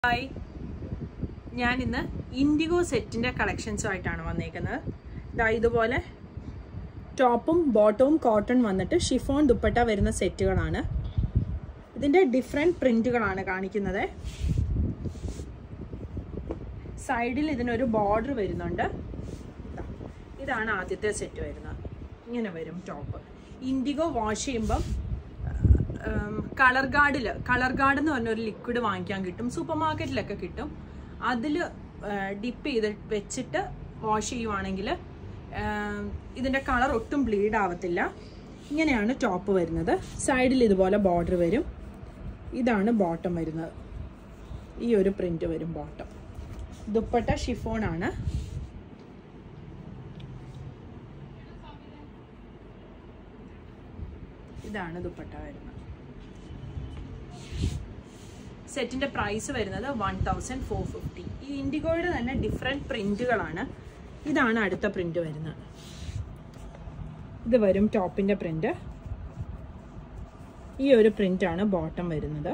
Hi, I am in Indigo set collections. This top and bottom cotton chiffon dupatta set. This is different print. Side is a border. This is the set. Top. Indigo wash color guard എന്ന് പറഞ്ഞ ഒരു liquid വാങ്ങിക്കാൻ കിട്ടും സൂപ്പർമാർക്കറ്റിലൊക്കെ കിട്ടും അതിൽ dip ചെയ്ത് വെച്ചിട്ട് wash ചെയ്യുവാണെങ്കിൽ ഇതിന്റെ കളർ ഒട്ടും ബ്ലീഡ് ആവത്തില്ല ഇങ്ങനെയാണ് ടോപ്പ് വരുന്നത് സൈഡിൽ ഇതുപോലെ ബോർഡർ വരും ഇതാണ് ബോട്ടം വരുന്നത് ഈ ഒരു പ്രിന്റ് വരും ബോട്ടം ദുപ്പട്ട ഷിഫോൺ ആണ് ഇതാണ് ദുപ്പട്ട വരുന്നത് Set in the price of 1,450. This Indigo is different print. This is the print. This is top in the print. This is print bottom.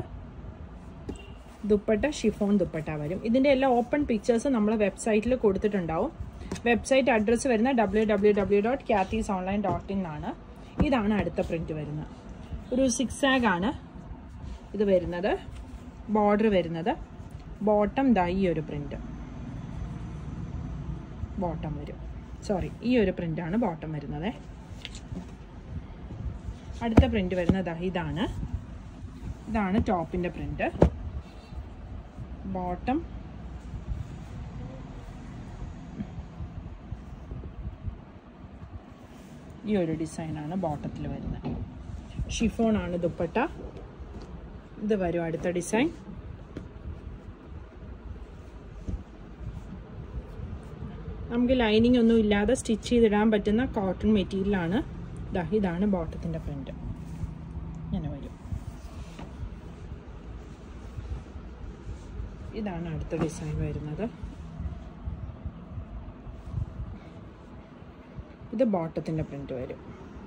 Dupatta chiffon dupatta. This is open pictures on our website. Website address is www.kathysonline.in. This is the print. This is zigzag. This is border വരുന്നത് bottom ദാ ഈ ഒരു print bottom വരും sorry ഈ ഒരു print ആണ് bottom വരുന്നത് അടുത്ത പ്രിന്റ് വരുന്നത് ഇതാണ് ടോപ്പിന്റെ പ്രിന്റ് bottom ഈ ഒരു ഡിസൈൻ ആണ് ബോട്ടത്തിൽ വരുന്നത് ഷിഫോൺ ആണ് ദുപ്പട്ട ഇത് വരും അടുത്ത ഡിസൈൻ നമുക്ക് ലൈനിങ് ഒന്നും ഇല്ലാതെ സ്റ്റിച്ച് ചെയ്തിടാൻ പറ്റുന്ന കോട്ടൺ മെറ്റീരിയൽ ആണ് ഇതാണ് ബോട്ടത്തിന്റെ പ്രിന്റ് ഇങ്ങനെ വരും ഇതാണ് അടുത്ത ഡിസൈൻ വരുന്നത് ഇത് ബോട്ടത്തിന്റെ പ്രിന്റ് വരും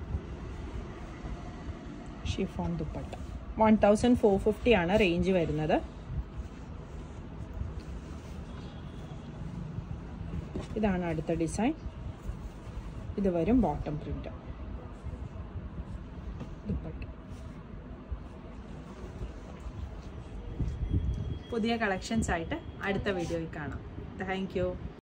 ഷിഫോൺ ദുപ്പട്ട 1,450 ആണ് റേഞ്ച് വരുന്നത് ഇതാണ് അടുത്ത ഡിസൈൻ ഇത് വരും ബോട്ടം പ്രിന്റ് ദുപ്പട്ട പുതിയ കളക്ഷൻസ് ആയിട്ട് അടുത്ത വീഡിയോയിൽ കാണാം താങ്ക്യൂ